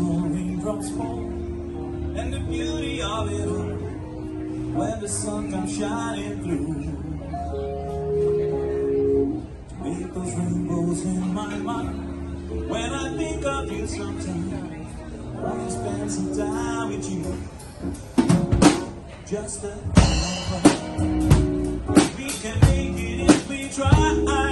raindrops fall, and the beauty of it all when the sun comes shining through. To make those rainbows in my mind, when I think of you sometimes, I want to spend some time with you. Just a we can make it if we try.